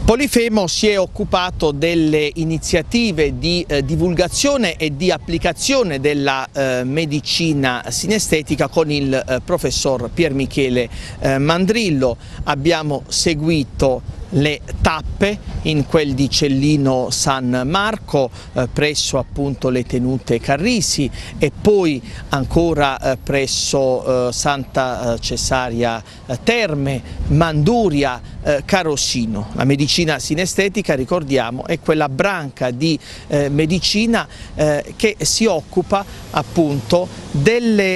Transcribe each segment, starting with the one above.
Polifemo si è occupato delle iniziative di divulgazione e di applicazione della medicina sinestetica con il professor Pier Michele Mandrillo. Abbiamo seguito le tappe in quel di Cellino San Marco presso appunto le tenute Carrisi e poi ancora presso Santa Cesaria Terme, Manduria, Carosino. La medicina sinestetica, ricordiamo, è quella branca di medicina che si occupa appunto degli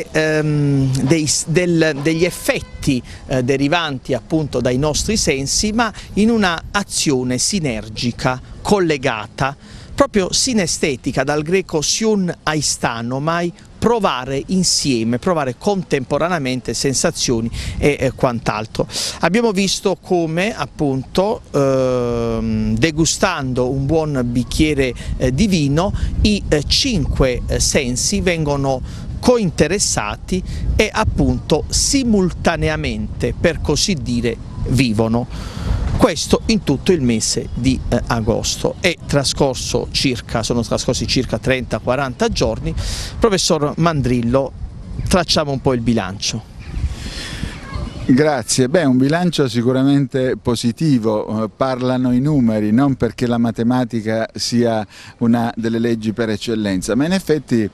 effetti derivanti appunto dai nostri sensi, ma in una azione sinergica, collegata, proprio sinestetica, dal greco siun aistano, mai provare insieme, provare contemporaneamente sensazioni e quant'altro. Abbiamo visto come appunto degustando un buon bicchiere di vino i 5 sensi vengono cointeressati e appunto simultaneamente, per così dire, vivono. Questo in tutto il mese di agosto. Sono trascorsi circa 30-40 giorni. Professor Mandrillo, tracciamo un po' il bilancio. Grazie, un bilancio sicuramente positivo, parlano i numeri, non perché la matematica sia una delle leggi per eccellenza, ma in effetti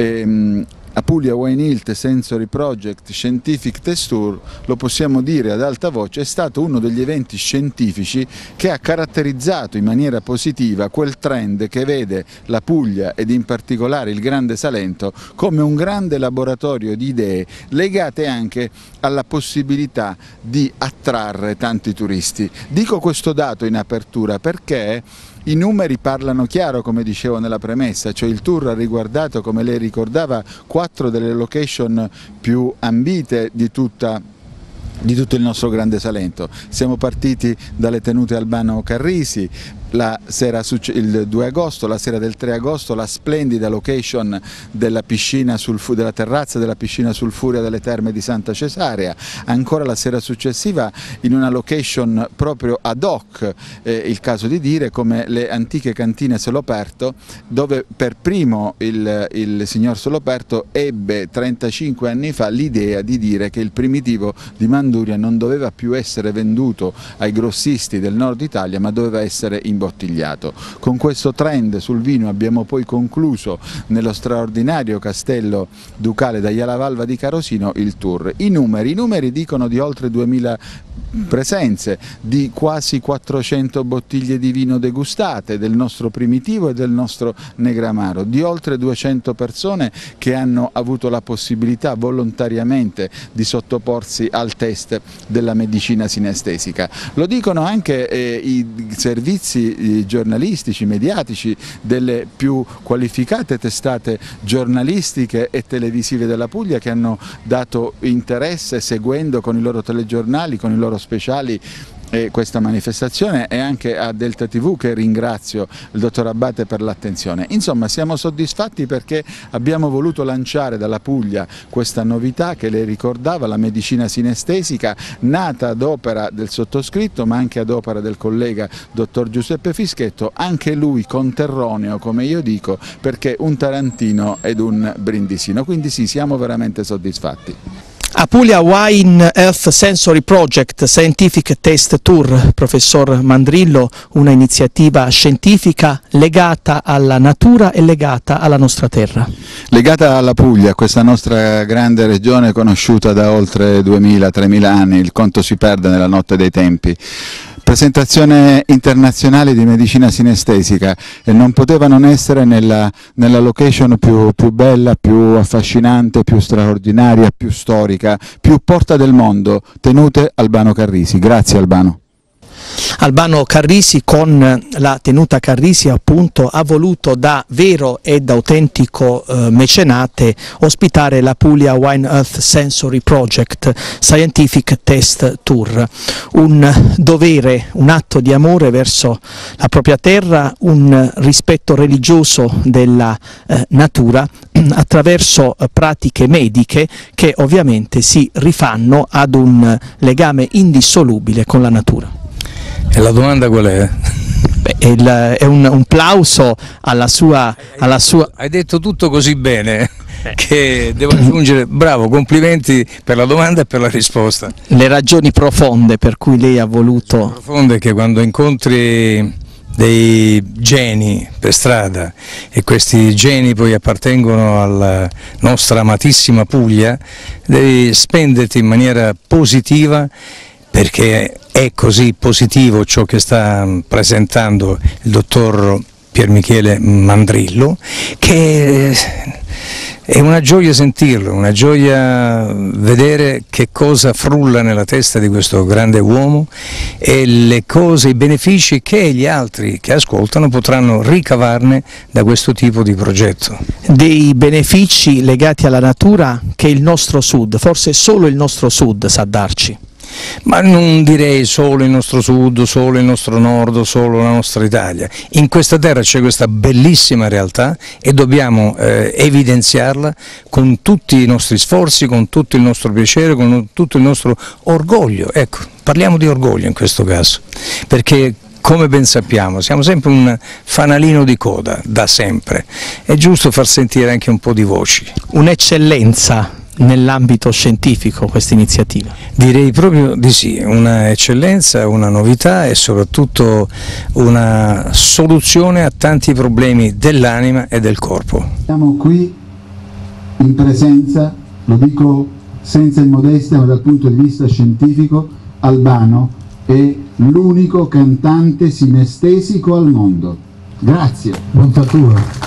Apulia Wine Hilt Sensory Project Scientific Test Tour, lo possiamo dire ad alta voce, è stato uno degli eventi scientifici che ha caratterizzato in maniera positiva quel trend che vede la Puglia ed in particolare il Grande Salento come un grande laboratorio di idee legate anche alla possibilità di attrarre tanti turisti. Dico questo dato in apertura perché i numeri parlano chiaro, come dicevo nella premessa, cioè il tour ha riguardato, come lei ricordava, 4 delle location più ambite di tutto il nostro Grande Salento. Siamo partiti dalle tenute Albano Carrisi, il 2 agosto, la sera del 3 agosto, la splendida location della terrazza della piscina sul Furia delle Terme di Santa Cesaria, ancora la sera successiva in una location proprio ad hoc, il caso di dire, come le antiche cantine Soloperto, dove per primo il signor Soloperto ebbe 35 anni fa l'idea di dire che il primitivo di Manduria non doveva più essere venduto ai grossisti del nord Italia, ma doveva essere imbottigliato. Con questo trend sul vino abbiamo poi concluso nello straordinario castello ducale d'Aiala Valva di Carosino il tour. I numeri dicono di oltre 2000 presenze, di quasi 400 bottiglie di vino degustate del nostro primitivo e del nostro negramaro, di oltre 200 persone che hanno avuto la possibilità volontariamente di sottoporsi al test della medicina sinestesica. Lo dicono anche i servizi giornalistici, mediatici delle più qualificate testate giornalistiche e televisive della Puglia, che hanno dato interesse seguendo con i loro telegiornali, con i loro speciali questa manifestazione, e anche a Delta TV, che ringrazio il dottor Abbate per l'attenzione. Insomma, siamo soddisfatti perché abbiamo voluto lanciare dalla Puglia questa novità che lei ricordava, la medicina sinestesica, nata ad opera del sottoscritto ma anche ad opera del collega dottor Giuseppe Fischetto, anche lui conterroneo, come io dico, perché un tarantino ed un brindisino, quindi sì, siamo veramente soddisfatti. Apulia Wine Health Sensory Project Scientific Test Tour, professor Mandrillo, una iniziativa scientifica legata alla natura e legata alla nostra terra. Legata alla Puglia, questa nostra grande regione conosciuta da oltre 2000-3000 anni, il conto si perde nella notte dei tempi. Presentazione internazionale di medicina sinestesica, e non poteva non essere nella location più bella, più affascinante, più straordinaria, più storica, più porta del mondo, tenute Albano Carrisi. Grazie Albano. Albano Carrisi con la tenuta Carrisi appunto ha voluto da vero ed autentico mecenate ospitare la Puglia Wine Health Sensory Project Scientific Test Tour, un dovere, un atto di amore verso la propria terra, un rispetto religioso della natura attraverso pratiche mediche che ovviamente si rifanno ad un legame indissolubile con la natura. E la domanda qual è? È un plauso alla sua... Hai detto tutto così bene che devo aggiungere, bravo, complimenti per la domanda e per la risposta. Le ragioni profonde per cui lei ha voluto... Profonde che quando incontri dei geni per strada e questi geni poi appartengono alla nostra amatissima Puglia, devi spenderti in maniera positiva, perché è così positivo ciò che sta presentando il dottor Piermichele Mandrillo, che è una gioia sentirlo, una gioia vedere che cosa frulla nella testa di questo grande uomo e le cose, i benefici che gli altri che ascoltano potranno ricavarne da questo tipo di progetto. Dei benefici legati alla natura che il nostro sud, forse solo il nostro sud sa darci. Ma non direi solo il nostro sud, solo il nostro nord, solo la nostra Italia. In questa terra c'è questa bellissima realtà e dobbiamo evidenziarla con tutti i nostri sforzi, con tutto il nostro piacere, con tutto il nostro orgoglio. Ecco, parliamo di orgoglio in questo caso, perché come ben sappiamo siamo sempre un fanalino di coda, da sempre. È giusto far sentire anche un po' di voci. Un'eccellenza nell'ambito scientifico questa iniziativa? Direi proprio di sì, una eccellenza, una novità e soprattutto una soluzione a tanti problemi dell'anima e del corpo. Siamo qui in presenza, lo dico senza immodestia ma dal punto di vista scientifico, Albano è l'unico cantante sinestesico al mondo. Grazie. Bontà tua.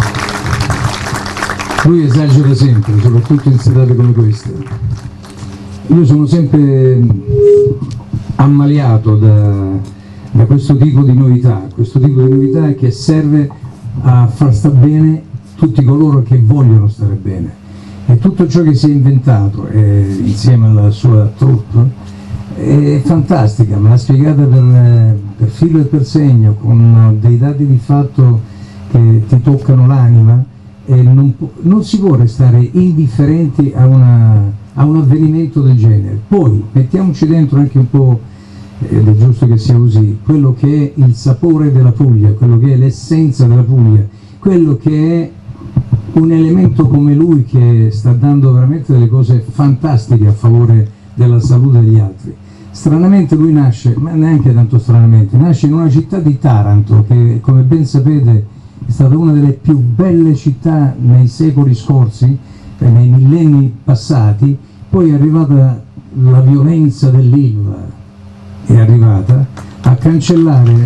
Lui esagera sempre, soprattutto in serate come queste. Io sono sempre ammaliato da questo tipo di novità che serve a far star bene tutti coloro che vogliono stare bene. E tutto ciò che si è inventato insieme alla sua troupe è fantastica, me l'ha spiegata per filo e per segno, con dei dati di fatto che ti toccano l'anima. E non si può restare indifferenti a un avvenimento del genere. Poi mettiamoci dentro anche un po', ed è giusto che sia così, quello che è il sapore della Puglia, quello che è l'essenza della Puglia, quello che è un elemento come lui che sta dando veramente delle cose fantastiche a favore della salute degli altri. Stranamente lui nasce, ma neanche tanto stranamente, nasce in una città di Taranto che, come ben sapete, è stata una delle più belle città nei secoli scorsi, nei millenni passati. Poi è arrivata la violenza dell'Ilva, è arrivata a cancellare,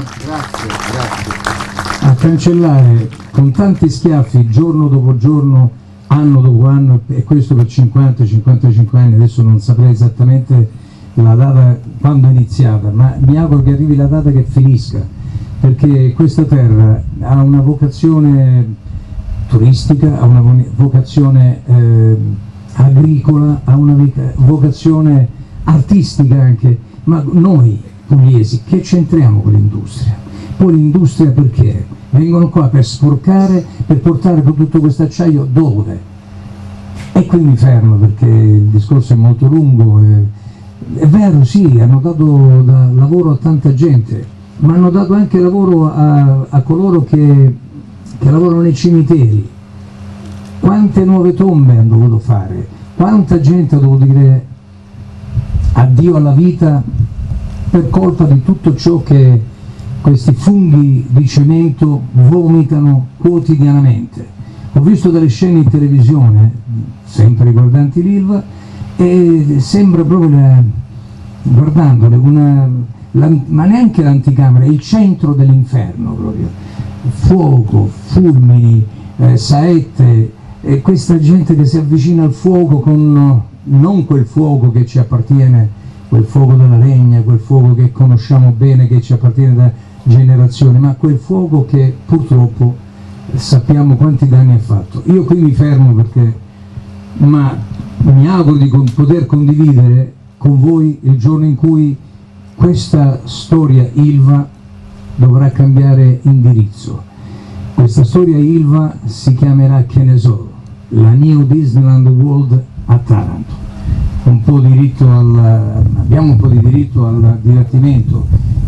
a cancellare con tanti schiaffi giorno dopo giorno, anno dopo anno, e questo per 50-55 anni, adesso non saprei esattamente la data quando è iniziata, ma mi auguro che arrivi la data che finisca, perché questa terra ha una vocazione turistica, ha una vocazione agricola, ha una vocazione artistica anche, ma noi pugliesi che c'entriamo con l'industria? Poi l'industria perché? Vengono qua per sporcare, per portare tutto questo acciaio dove? E qui mi fermo perché il discorso è molto lungo, è vero, sì, hanno dato lavoro a tanta gente, ma hanno dato anche lavoro a coloro che lavorano nei cimiteri. Quante nuove tombe hanno dovuto fare, quanta gente ha dovuto dire addio alla vita per colpa di tutto ciò che questi funghi di cemento vomitano quotidianamente. Ho visto delle scene in televisione, sempre riguardanti l'Ilva, e sembra proprio, guardandole, ma neanche l'anticamera, il centro dell'inferno proprio. Fuoco, fulmini, saette, e questa gente che si avvicina al fuoco con non quel fuoco che ci appartiene, quel fuoco della legna, quel fuoco che conosciamo bene, che ci appartiene da generazioni, ma quel fuoco che purtroppo sappiamo quanti danni ha fatto. Io qui mi fermo perché mi auguro di poter condividere con voi il giorno in cui questa storia Ilva dovrà cambiare indirizzo. Questa storia Ilva si chiamerà, che ne so, la New Disneyland World a Taranto. Abbiamo un po' di diritto al divertimento,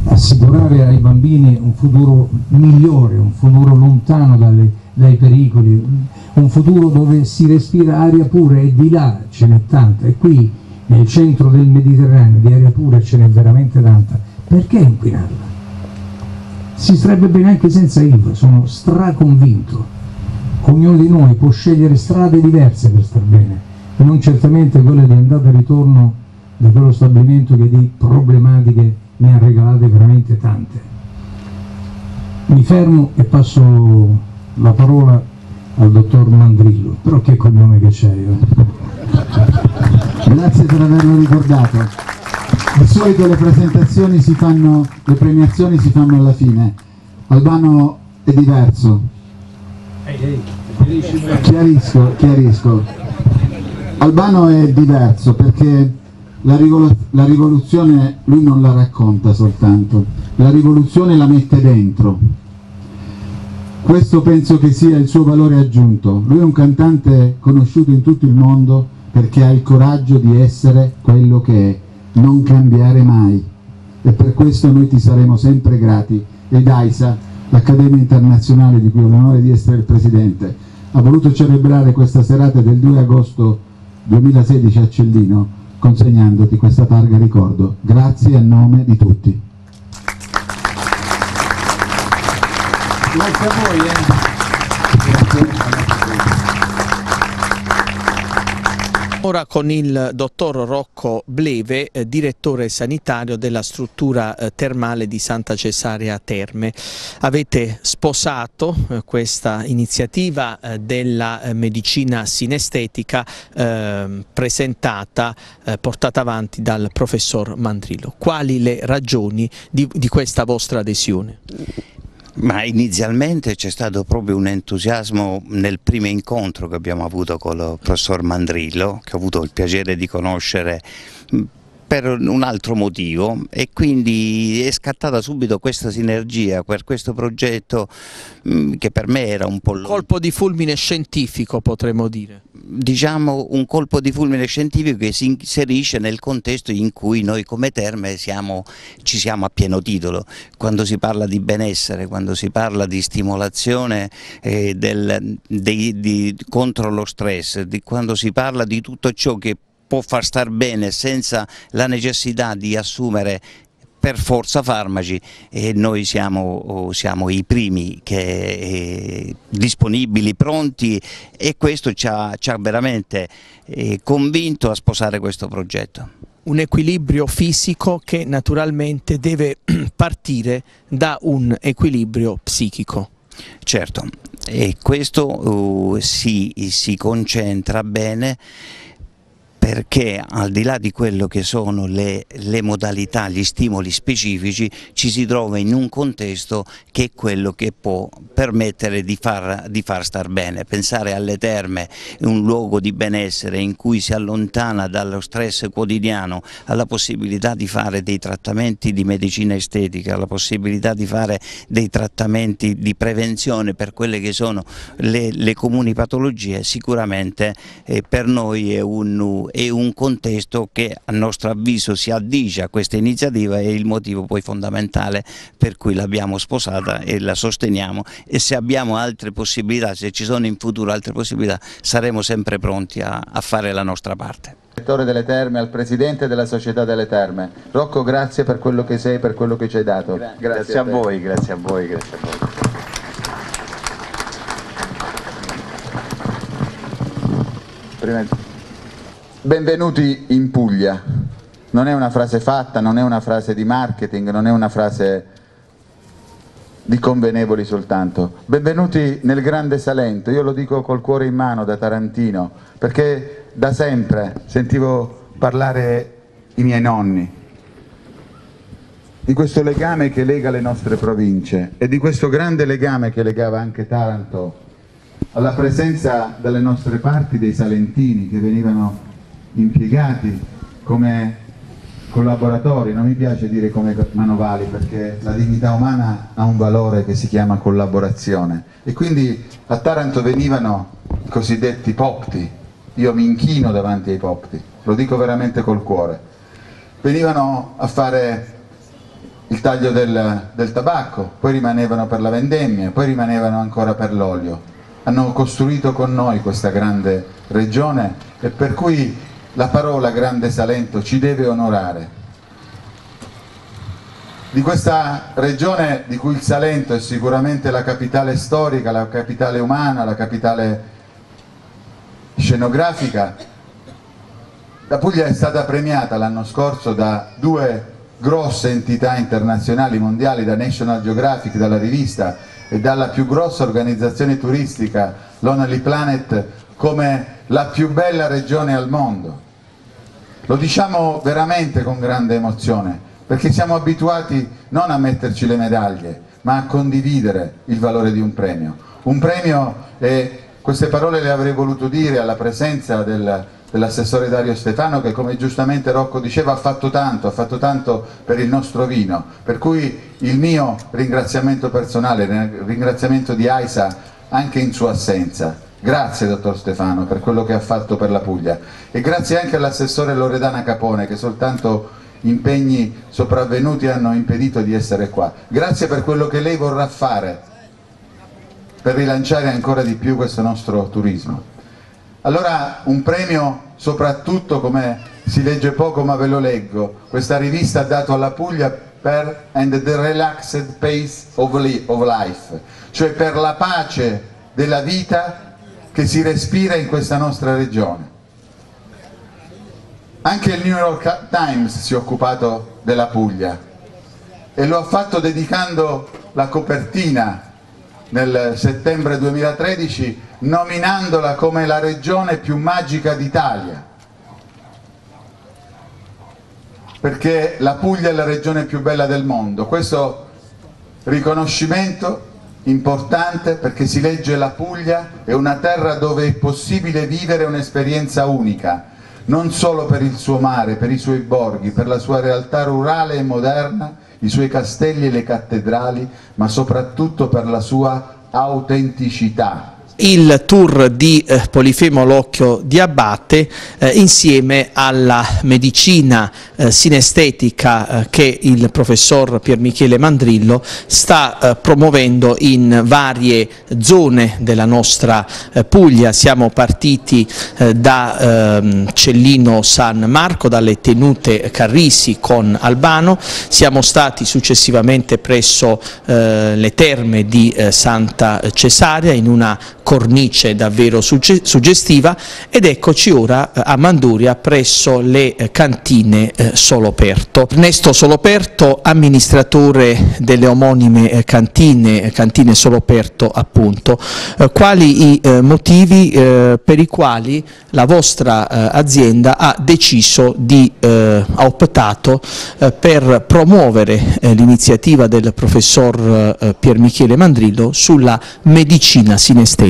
assicurare ai bambini un futuro migliore, un futuro lontano dai pericoli, un futuro dove si respira aria pura, e di là ce n'è tanta, e qui nel centro del Mediterraneo di aria pura ce n'è veramente tanta. Perché inquinarla? Si starebbe bene anche senza ILVA, sono straconvinto. Ognuno di noi può scegliere strade diverse per star bene, e non certamente quelle di andata e ritorno da quello stabilimento che di problematiche ne ha regalate veramente tante. Mi fermo e passo la parola al dottor Mandrillo, però che cognome che c'hai? Grazie per averlo ricordato. Di solito le premiazioni si fanno alla fine. Albano è diverso. Chiarisco. Albano è diverso perché la rivoluzione lui non la racconta soltanto, la rivoluzione la mette dentro. Questo penso che sia il suo valore aggiunto. Lui è un cantante conosciuto in tutto il mondo perché ha il coraggio di essere quello che è, non cambiare mai, e per questo noi ti saremo sempre grati. Ed AISA, l'Accademia Internazionale di cui ho l'onore di essere il presidente, ha voluto celebrare questa serata del 2 agosto 2016 a Cellino consegnandoti questa targa ricordo. Grazie a nome di tutti. Grazie a voi. Ora con il dottor Rocco Bleve, direttore sanitario della struttura termale di Santa Cesarea Terme. Avete sposato questa iniziativa della medicina sinestetica presentata, portata avanti dal professor Mandrillo. Quali le ragioni di questa vostra adesione? Ma inizialmente c'è stato proprio un entusiasmo nel primo incontro che abbiamo avuto con il professor Mandrillo, che ho avuto il piacere di conoscere per un altro motivo, e quindi è scattata subito questa sinergia per questo progetto che per me era un po' un colpo di fulmine scientifico, potremmo dire. Diciamo un colpo di fulmine scientifico che si inserisce nel contesto in cui noi come Terme ci siamo a pieno titolo. Quando si parla di benessere, quando si parla di stimolazione contro lo stress, quando si parla di tutto ciò che può far star bene senza la necessità di assumere per forza farmaci, e noi siamo i primi disponibili, pronti, e questo ci ha veramente convinto a sposare questo progetto. Un equilibrio fisico che naturalmente deve partire da un equilibrio psichico. Certo, e questo si concentra bene, perché al di là di quello che sono le modalità, gli stimoli specifici, ci si trova in un contesto che è quello che può permettere di far star bene. Pensare alle terme, un luogo di benessere in cui si allontana dallo stress quotidiano, alla possibilità di fare dei trattamenti di medicina estetica, alla possibilità di fare dei trattamenti di prevenzione per quelle che sono le comuni patologie, sicuramente per noi è un contesto che a nostro avviso si addice a questa iniziativa, e il motivo poi fondamentale per cui l'abbiamo sposata e la sosteniamo, e se abbiamo altre possibilità, se ci sono in futuro altre possibilità, saremo sempre pronti a fare la nostra parte. Direttore delle Terme, al Presidente della Società delle Terme. Rocco, grazie per quello che sei, per quello che ci hai dato. Grazie a voi, grazie a voi. Benvenuti in Puglia. Non è una frase fatta, non è una frase di marketing, non è una frase di convenevoli soltanto. Benvenuti nel grande Salento. Io lo dico col cuore in mano da tarantino, perché da sempre sentivo parlare i miei nonni di questo legame che lega le nostre province, e di questo grande legame che legava anche Taranto alla presenza dalle nostre parti dei salentini che venivano impiegati come collaboratori. Non mi piace dire come manovali, perché la dignità umana ha un valore che si chiama collaborazione, e quindi a Taranto venivano i cosiddetti popti. Io mi inchino davanti ai popti, lo dico veramente col cuore. Venivano a fare il taglio del tabacco, poi rimanevano per la vendemmia, poi rimanevano ancora per l'olio. Hanno costruito con noi questa grande regione e per cui la parola Grande Salento ci deve onorare. Di questa regione di cui il Salento è sicuramente la capitale storica, la capitale umana, la capitale scenografica, la Puglia è stata premiata l'anno scorso da 2 grosse entità internazionali mondiali, da National Geographic, dalla rivista, e dalla più grossa organizzazione turistica, Lonely Planet, come la più bella regione al mondo. Lo diciamo veramente con grande emozione, perché siamo abituati non a metterci le medaglie, ma a condividere il valore di un premio. Un premio, e queste parole le avrei voluto dire alla presenza dell'assessore Dario Stefano, che, come giustamente Rocco diceva, ha fatto tanto per il nostro vino, per cui il mio ringraziamento personale, il ringraziamento di AISA anche in sua assenza. Grazie dottor Stefano per quello che ha fatto per la Puglia, e grazie anche all'assessore Loredana Capone, che soltanto impegni sopravvenuti hanno impedito di essere qua. Grazie per quello che lei vorrà fare per rilanciare ancora di più questo nostro turismo. Allora, un premio soprattutto, come si legge poco ma ve lo leggo, questa rivista ha dato alla Puglia per "and the relaxed pace of life", cioè per la pace della vita che si respira in questa nostra regione. Anche il New York Times si è occupato della Puglia e lo ha fatto dedicando la copertina nel settembre 2013, nominandola come la regione più magica d'Italia, perché la Puglia è la regione più bella del mondo. Questo riconoscimento importante, perché si legge: la Puglia è una terra dove è possibile vivere un'esperienza unica, non solo per il suo mare, per i suoi borghi, per la sua realtà rurale e moderna, i suoi castelli e le cattedrali, ma soprattutto per la sua autenticità. Il tour di Polifemo Locchio di Abate insieme alla medicina sinestetica che il professor Piermichele Mandrillo sta promuovendo in varie zone della nostra Puglia. Siamo partiti da Cellino San Marco, dalle tenute Carrisi con Albano, siamo stati successivamente presso le terme di Santa Cesaria in una cornice davvero suggestiva, ed eccoci ora a Manduria presso le cantine Soloperto. Ernesto Soloperto, amministratore delle omonime cantine Soloperto appunto, quali i motivi per i quali la vostra azienda ha deciso ha optato per promuovere l'iniziativa del professor Piermichele Mandrillo sulla medicina sinestetica?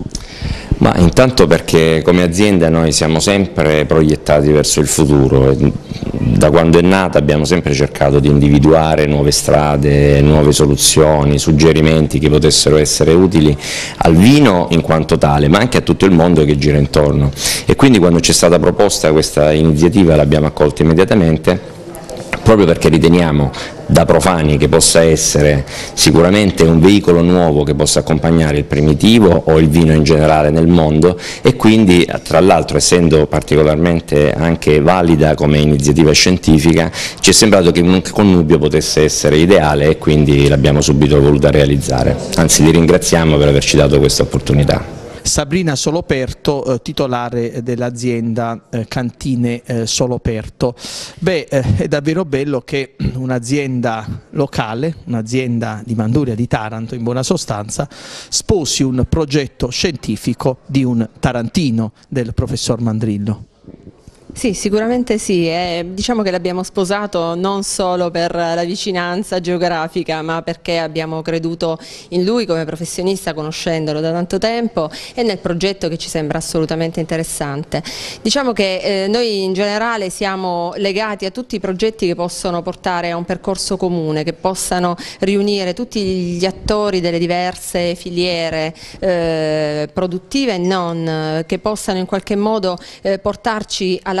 Ma intanto perché come azienda noi siamo sempre proiettati verso il futuro. Da quando è nata abbiamo sempre cercato di individuare nuove strade, nuove soluzioni, suggerimenti che potessero essere utili al vino in quanto tale, ma anche a tutto il mondo che gira intorno. E quindi quando ci è stata proposta questa iniziativa l'abbiamo accolta immediatamente, proprio perché riteniamo da profani che possa essere sicuramente un veicolo nuovo che possa accompagnare il primitivo o il vino in generale nel mondo, e quindi tra l'altro, essendo particolarmente anche valida come iniziativa scientifica, ci è sembrato che un connubio potesse essere ideale e quindi l'abbiamo subito voluta realizzare. Anzi, li ringraziamo per averci dato questa opportunità. Sabrina Soloperto, titolare dell'azienda Cantine Soloperto. Beh, è davvero bello che un'azienda locale, un'azienda di Manduria, di Taranto in buona sostanza, sposi un progetto scientifico di un tarantino, del professor Mandrillo. Sì, sicuramente sì, diciamo che l'abbiamo sposato non solo per la vicinanza geografica, ma perché abbiamo creduto in lui come professionista, conoscendolo da tanto tempo, e nel progetto che ci sembra assolutamente interessante. Diciamo che noi in generale siamo legati a tutti i progetti che possono portare a un percorso comune, che possano riunire tutti gli attori delle diverse filiere produttive e non, che possano in qualche modo portarci alla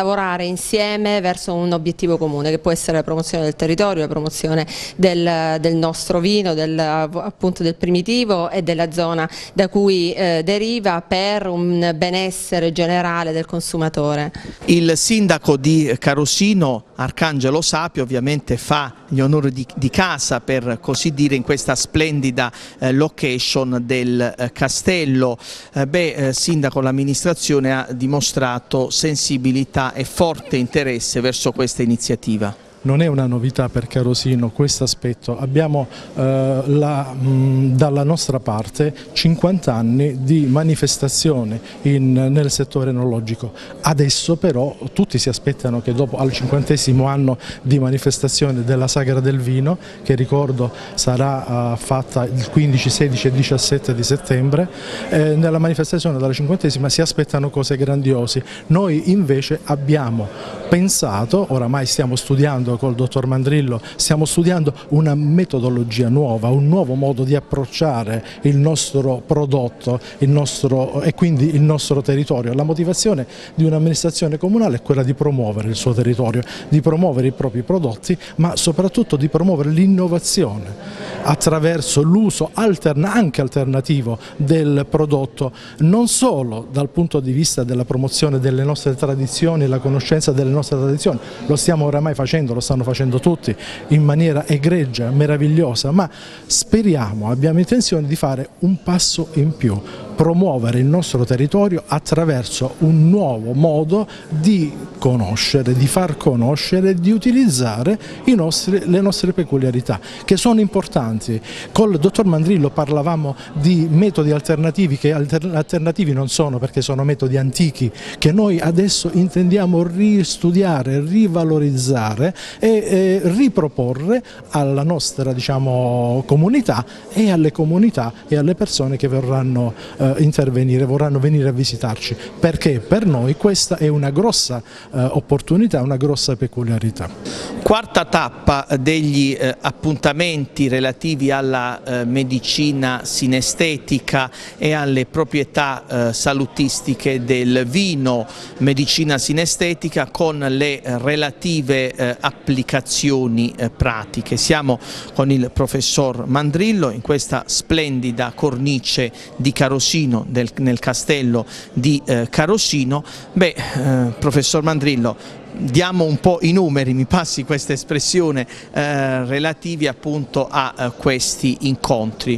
lavorare insieme verso un obiettivo comune, che può essere la promozione del territorio, la promozione del nostro vino, appunto del primitivo e della zona da cui deriva, per un benessere generale del consumatore. Il sindaco di Carosino, Arcangelo Sapio, ovviamente fa gli onori di casa, per così dire, in questa splendida location del castello. Sindaco, l'amministrazione ha dimostrato sensibilità e forte interesse verso questa iniziativa. Non è una novità per Carosino questo aspetto, abbiamo dalla nostra parte 50 anni di manifestazione nel settore enologico. Adesso però tutti si aspettano che dopo al 50° anno di manifestazione della Sagra del Vino, che ricordo sarà fatta il 15, 16 e 17 di settembre, nella manifestazione della 50ª si aspettano cose grandiose. Noi invece abbiamo pensato, oramai stiamo studiando col dottor Mandrillo, stiamo studiando una metodologia nuova, un nuovo modo di approcciare il nostro prodotto e quindi il nostro territorio. La motivazione di un'amministrazione comunale è quella di promuovere il suo territorio, di promuovere i propri prodotti, ma soprattutto di promuovere l'innovazione attraverso l'uso anche alternativo del prodotto, non solo dal punto di vista della promozione delle nostre tradizioni, la conoscenza delle nostre tradizioni, lo stiamo oramai facendo, lo stanno facendo tutti in maniera egregia, meravigliosa, ma abbiamo intenzione di fare un passo in più, promuovere il nostro territorio attraverso un nuovo modo di conoscere, di far conoscere, di utilizzare le nostre peculiarità, che sono importanti. Col dottor Mandrillo parlavamo di metodi alternativi, che alternativi non sono, perché sono metodi antichi che noi adesso intendiamo ristudiare, rivalorizzare e riproporre alla nostra, diciamo, comunità e alle comunità e alle persone che vorranno intervenire, vorranno venire a visitarci, perché per noi questa è una grossa opportunità, una grossa peculiarità. Quarta tappa degli appuntamenti relativi alla medicina sinestetica e alle proprietà salutistiche del vino, medicina sinestetica con le relative applicazioni pratiche. Siamo con il professor Mandrillo in questa splendida cornice di Carosino, nel castello di Carosino. Professor Mandrillo, diamo un po' i numeri, mi passi questa espressione, relativi appunto a questi incontri.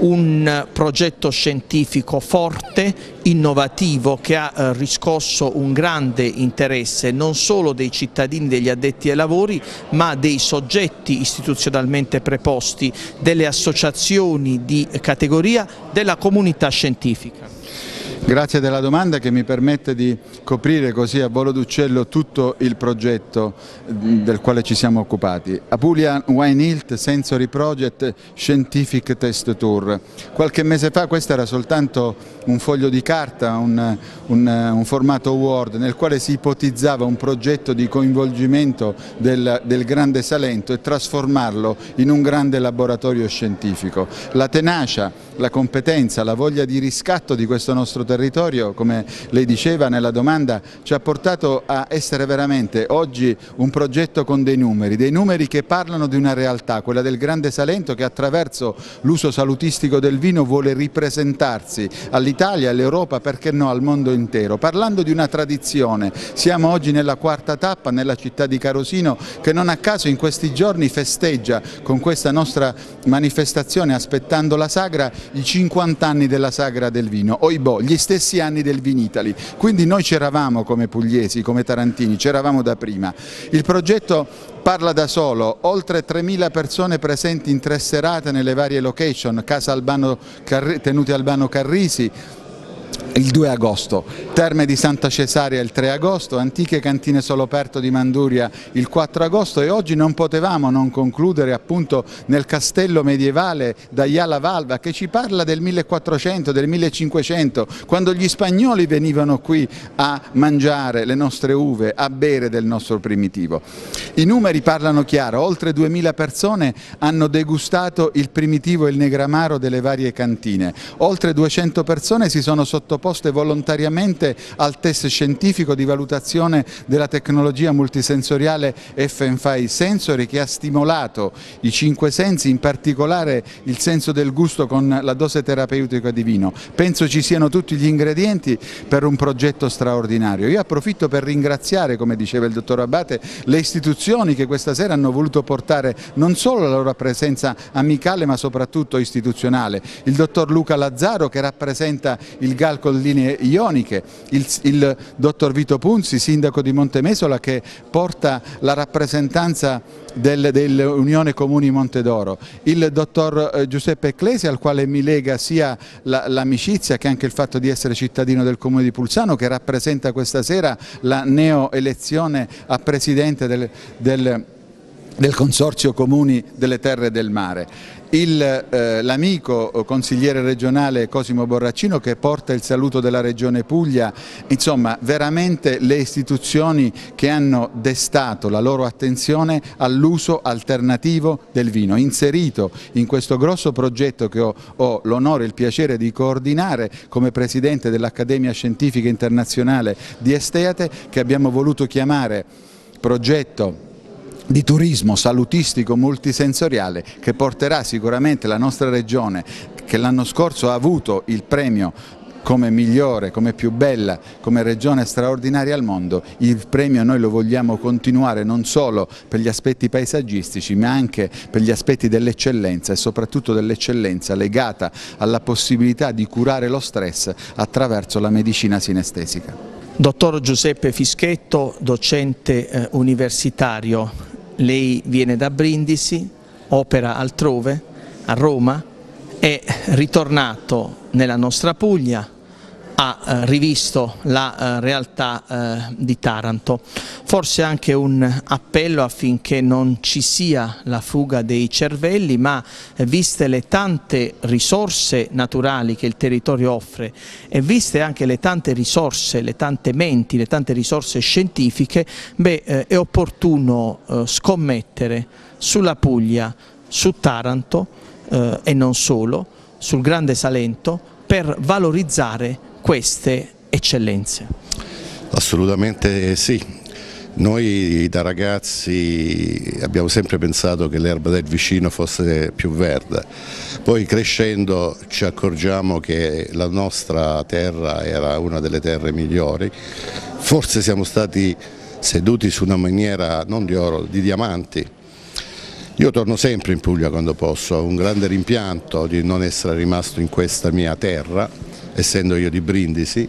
Un progetto scientifico forte, innovativo, che ha riscosso un grande interesse non solo dei cittadini, degli addetti ai lavori, ma dei soggetti istituzionalmente preposti, delle associazioni di categoria, della comunità scientifica. Grazie della domanda, che mi permette di coprire così a volo d'uccello tutto il progetto del quale ci siamo occupati. Apulia Wine Hilt Sensory Project Scientific Test Tour. Qualche mese fa questo era soltanto un foglio di carta, un formato Word nel quale si ipotizzava un progetto di coinvolgimento del Grande Salento e trasformarlo in un grande laboratorio scientifico. La tenacia, la competenza, la voglia di riscatto di questo nostro territorio, come lei diceva nella domanda, ci ha portato a essere veramente oggi un progetto con dei numeri che parlano di una realtà, quella del Grande Salento, che attraverso l'uso salutistico del vino vuole ripresentarsi all'Italia, all'Europa, perché no al mondo intero, parlando di una tradizione. Siamo oggi nella quarta tappa, nella città di Carosino, che non a caso in questi giorni festeggia con questa nostra manifestazione, aspettando la sagra, i 50 anni della Sagra del Vino, oibò, gli stessi anni del Vinitali, quindi noi c'eravamo come pugliesi, come tarantini, c'eravamo da prima. Il progetto parla da solo, oltre 3.000 persone presenti in 3 serate nelle varie location, Casa Albano, Tenute Albano Carrisi, il 2 agosto, Terme di Santa Cesaria il 3 agosto, Antiche Cantine Soloperto di Manduria il 4 agosto e oggi non potevamo non concludere appunto nel castello medievale d'Ayala Valva, che ci parla del 1400, del 1500, quando gli spagnoli venivano qui a mangiare le nostre uve, a bere del nostro primitivo. I numeri parlano chiaro, oltre 2.000 persone hanno degustato il primitivo e il negramaro delle varie cantine, oltre 200 persone si sono sottoposte sottoposte volontariamente al test scientifico di valutazione della tecnologia multisensoriale FMFI Sensory, che ha stimolato i 5 sensi, in particolare il senso del gusto con la dose terapeutica di vino. Penso ci siano tutti gli ingredienti per un progetto straordinario. Io approfitto per ringraziare, come diceva il dottor Abate, le istituzioni che questa sera hanno voluto portare non solo la loro presenza amicale ma soprattutto istituzionale. Il dottor Luca Lazzaro, che rappresenta il GAL Colline Ioniche, il dottor Vito Punzi, sindaco di Montemesola, che porta la rappresentanza dell'Unione Comuni Montedoro, il dottor Giuseppe Ecclesi, al quale mi lega sia l'amicizia che anche il fatto di essere cittadino del Comune di Pulsano, che rappresenta questa sera la neoelezione a presidente del Consorzio Comuni delle Terre del Mare. L'amico consigliere regionale Cosimo Borraccino, che porta il saluto della Regione Puglia, insomma veramente le istituzioni che hanno destato la loro attenzione all'uso alternativo del vino, inserito in questo grosso progetto che ho l'onore e il piacere di coordinare come presidente dell'Accademia Scientifica Internazionale di Esteate, che abbiamo voluto chiamare progetto di turismo salutistico multisensoriale, che porterà sicuramente la nostra regione, che l'anno scorso ha avuto il premio come migliore, come più bella, come regione straordinaria al mondo. Il premio noi lo vogliamo continuare non solo per gli aspetti paesaggistici ma anche per gli aspetti dell'eccellenza, e soprattutto dell'eccellenza legata alla possibilità di curare lo stress attraverso la medicina sinestesica. Dottor Giuseppe Fischetto, docente universitario, lei viene da Brindisi, opera altrove, a Roma, è ritornato nella nostra Puglia, ha rivisto la realtà di Taranto. Forse anche un appello affinché non ci sia la fuga dei cervelli, ma viste le tante risorse naturali che il territorio offre e viste anche le tante risorse, le tante menti, le tante risorse scientifiche, è opportuno scommettere sulla Puglia, su Taranto e non solo, sul Grande Salento, per valorizzare queste eccellenze. Assolutamente sì. Noi da ragazzi abbiamo sempre pensato che l'erba del vicino fosse più verde, poi crescendo ci accorgiamo che la nostra terra era una delle terre migliori. Forse siamo stati seduti su una miniera non di oro, di diamanti. Io torno sempre in Puglia quando posso, ho un grande rimpianto di non essere rimasto in questa mia terra, essendo io di Brindisi,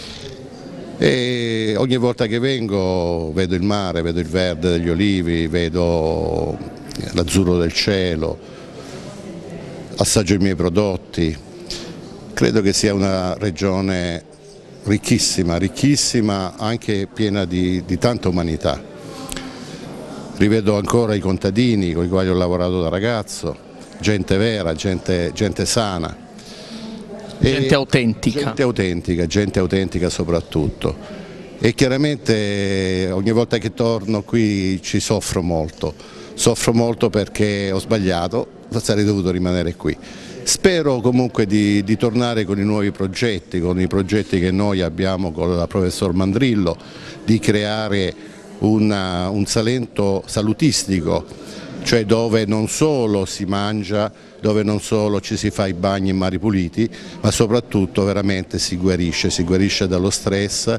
e ogni volta che vengo vedo il mare, vedo il verde degli olivi, vedo l'azzurro del cielo, assaggio i miei prodotti. Credo che sia una regione ricchissima, ricchissima, anche piena di tanta umanità. Rivedo ancora i contadini con i quali ho lavorato da ragazzo, gente vera, gente sana. Gente autentica. Gente autentica soprattutto. E chiaramente ogni volta che torno qui ci soffro molto perché ho sbagliato, sarei dovuto rimanere qui. Spero comunque di tornare con i nuovi progetti, con i progetti che noi abbiamo con il professor Mandrillo, di creare un Salento salutistico, cioè dove non solo si mangia, dove non solo ci si fa i bagni in mari puliti, ma soprattutto veramente si guarisce dallo stress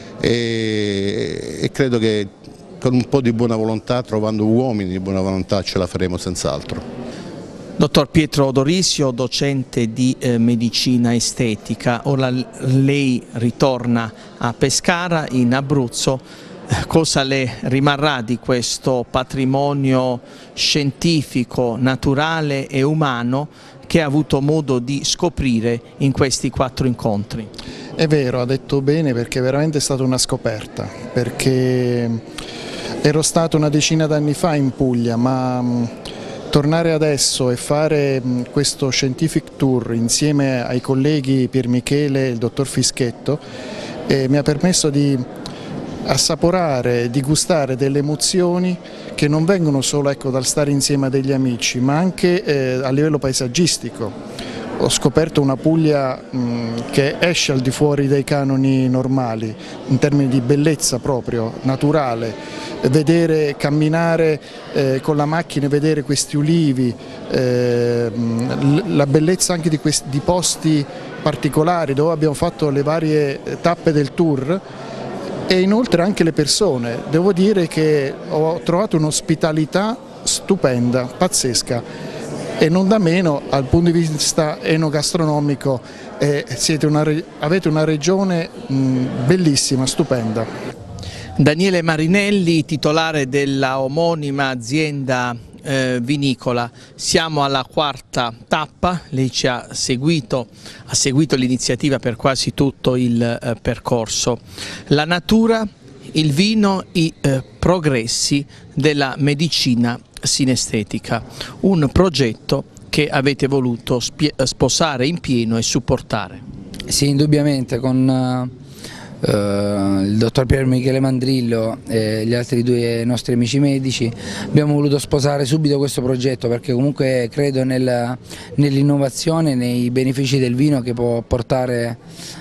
e credo che con un po' di buona volontà, trovando uomini di buona volontà, ce la faremo senz'altro. Dottor Pietro Dorisio, docente di medicina estetica, ora lei ritorna a Pescara in Abruzzo. Cosa le rimarrà di questo patrimonio scientifico, naturale e umano che ha avuto modo di scoprire in questi 4 incontri? È vero, ha detto bene, perché veramente è stata una scoperta, perché ero stato una decina d'anni fa in Puglia, ma tornare adesso e fare questo scientific tour insieme ai colleghi Pier Michele e il dottor Fischetto mi ha permesso di assaporare, di gustare delle emozioni che non vengono solo dal stare insieme a degli amici, ma anche a livello paesaggistico. ho scoperto una Puglia che esce al di fuori dei canoni normali, in termini di bellezza proprio, naturale, vedere, camminare con la macchina, vedere questi ulivi, la bellezza anche di posti particolari dove abbiamo fatto le varie tappe del tour, e inoltre anche le persone. Devo dire che ho trovato un'ospitalità stupenda, pazzesca, e non da meno dal punto di vista enogastronomico. Avete una regione bellissima, stupenda. Daniele Marinelli, titolare della omonima azienda vinicola, siamo alla quarta tappa, lei ci ha seguito l'iniziativa per quasi tutto il percorso. La natura, il vino, i progressi della medicina sinestetica, un progetto che avete voluto sposare in pieno e supportare. Sì, indubbiamente, con il dottor Pier Michele Mandrillo e gli altri due nostri amici medici abbiamo voluto sposare subito questo progetto, perché comunque credo nell'innovazione, nei benefici del vino che può portare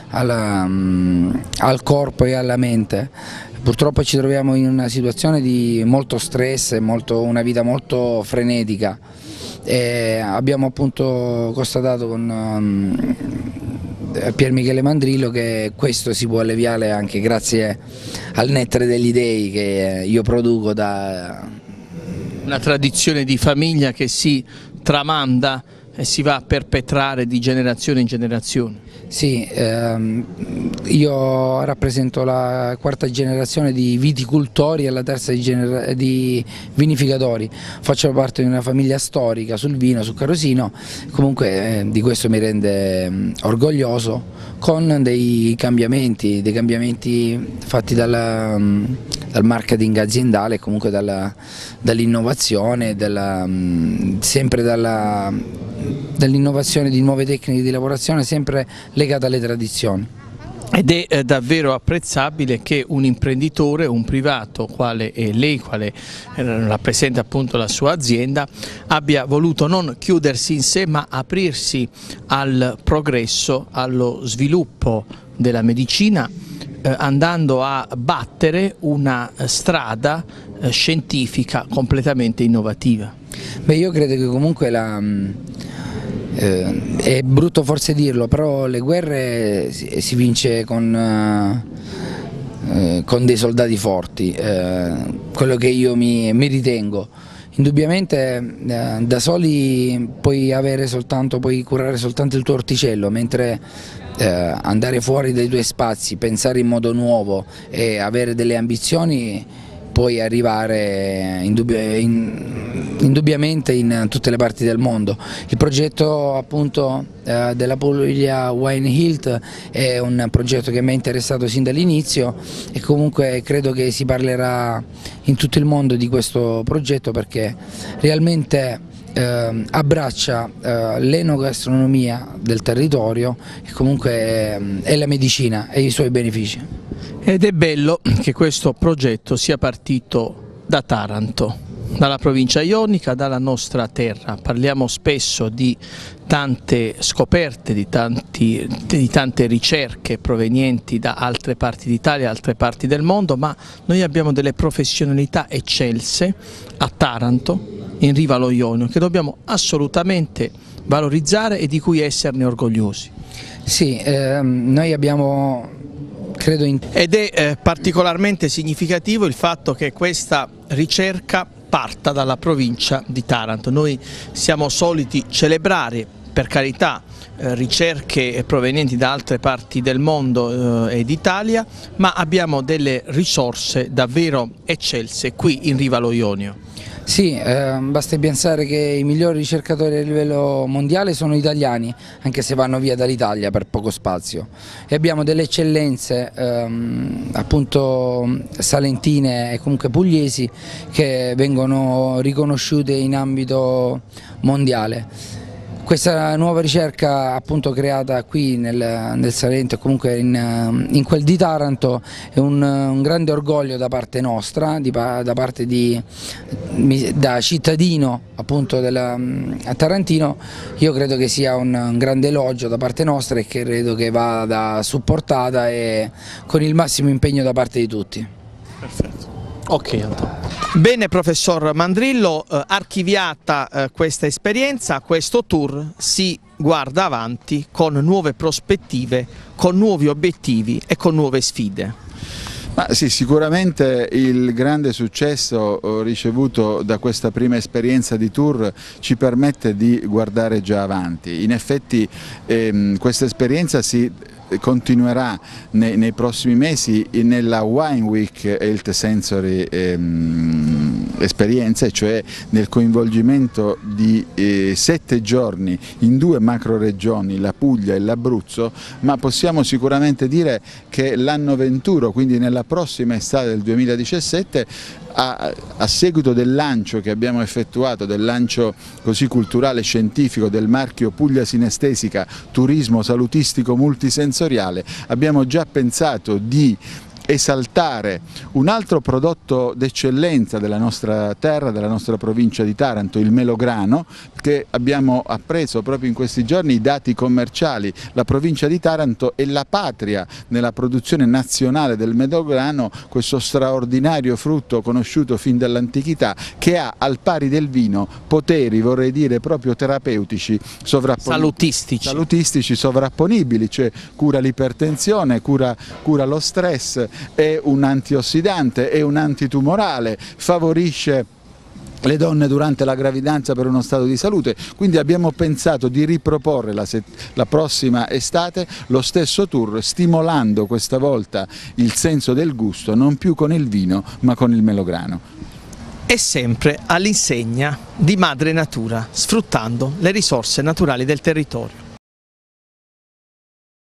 al corpo e alla mente. Purtroppo ci troviamo in una situazione di molto stress e una vita molto frenetica, e abbiamo appunto constatato con Pier Michele Mandrillo che questo si può alleviare anche grazie al nettare degli dei che io produco da una tradizione di famiglia che si tramanda e si va a perpetrare di generazione in generazione. Sì, io rappresento la quarta generazione di viticoltori e la terza di vinificatori. Faccio parte di una famiglia storica sul vino, sul Carosino, comunque di questo mi rende orgoglioso, con dei cambiamenti fatti dal marketing aziendale, comunque dall'innovazione, sempre dall'innovazione di nuove tecniche di lavorazione, sempre legate alle tradizioni. Ed è davvero apprezzabile che un imprenditore, un privato, quale è lei, quale rappresenta appunto la sua azienda, abbia voluto non chiudersi in sé ma aprirsi al progresso, allo sviluppo della medicina, andando a battere una strada scientifica completamente innovativa. Beh, io credo che comunque è brutto forse dirlo, però le guerre si vince con dei soldati forti, quello che io mi ritengo. Indubbiamente da soli puoi curare soltanto il tuo orticello, mentre andare fuori dai tuoi spazi, pensare in modo nuovo e avere delle ambizioni, puoi arrivare indubbiamente in tutte le parti del mondo. Il progetto appunto della Puglia Wine Hilt è un progetto che mi ha interessato sin dall'inizio, e comunque credo che si parlerà in tutto il mondo di questo progetto, perché realmente abbraccia l'enogastronomia del territorio e comunque è la medicina e i suoi benefici. Ed è bello che questo progetto sia partito da Taranto, dalla provincia ionica, dalla nostra terra. Parliamo spesso di tante scoperte, di tante ricerche provenienti da altre parti d'Italia, altre parti del mondo, ma noi abbiamo delle professionalità eccelse a Taranto, in riva allo Ionio, che dobbiamo assolutamente valorizzare e di cui esserne orgogliosi. Sì, noi abbiamo... Ed è particolarmente significativo il fatto che questa ricerca parta dalla provincia di Taranto. Noi siamo soliti celebrare, per carità, ricerche provenienti da altre parti del mondo e d'Italia, ma abbiamo delle risorse davvero eccelse qui in riva allo Ionio. Sì, basti pensare che i migliori ricercatori a livello mondiale sono italiani, anche se vanno via dall'Italia per poco spazio, e abbiamo delle eccellenze appunto salentine e comunque pugliesi che vengono riconosciute in ambito mondiale. Questa nuova ricerca appunto creata qui nel Salento e comunque in quel di Taranto è un grande orgoglio da parte nostra, da parte da cittadino appunto tarantino. Io credo che sia un grande elogio da parte nostra e che credo che vada supportata e con il massimo impegno da parte di tutti. Perfetto. Ok, Antonio. Bene professor Mandrillo, archiviata questa esperienza, questo tour si guarda avanti con nuove prospettive, con nuovi obiettivi e con nuove sfide. Ma sì, sicuramente il grande successo ricevuto da questa prima esperienza di tour ci permette di guardare già avanti. In effetti questa esperienza si continuerà nei prossimi mesi nella Wine Week Health Sensory esperienza, cioè nel coinvolgimento di 7 giorni in 2 macro regioni, la Puglia e l'Abruzzo, ma possiamo sicuramente dire che l'anno venturo, quindi nella prossima estate del 2017, a seguito del lancio che abbiamo effettuato, del lancio così culturale e scientifico del marchio Puglia Sinestesica Turismo Salutistico Multisensoriale, abbiamo già pensato di esaltare un altro prodotto d'eccellenza della nostra terra, della nostra provincia di Taranto, il melograno, che abbiamo appreso proprio in questi giorni i dati commerciali. La provincia di Taranto è la patria nella produzione nazionale del melograno, questo straordinario frutto conosciuto fin dall'antichità, che ha al pari del vino poteri, vorrei dire proprio terapeutici, salutistici sovrapponibili, cioè cura l'ipertensione, cura lo stress, è un antiossidante, è un antitumorale, favorisce le donne durante la gravidanza per uno stato di salute. Quindi abbiamo pensato di riproporre la prossima estate lo stesso tour, stimolando questa volta il senso del gusto non più con il vino ma con il melograno. E sempre all'insegna di madre natura, sfruttando le risorse naturali del territorio.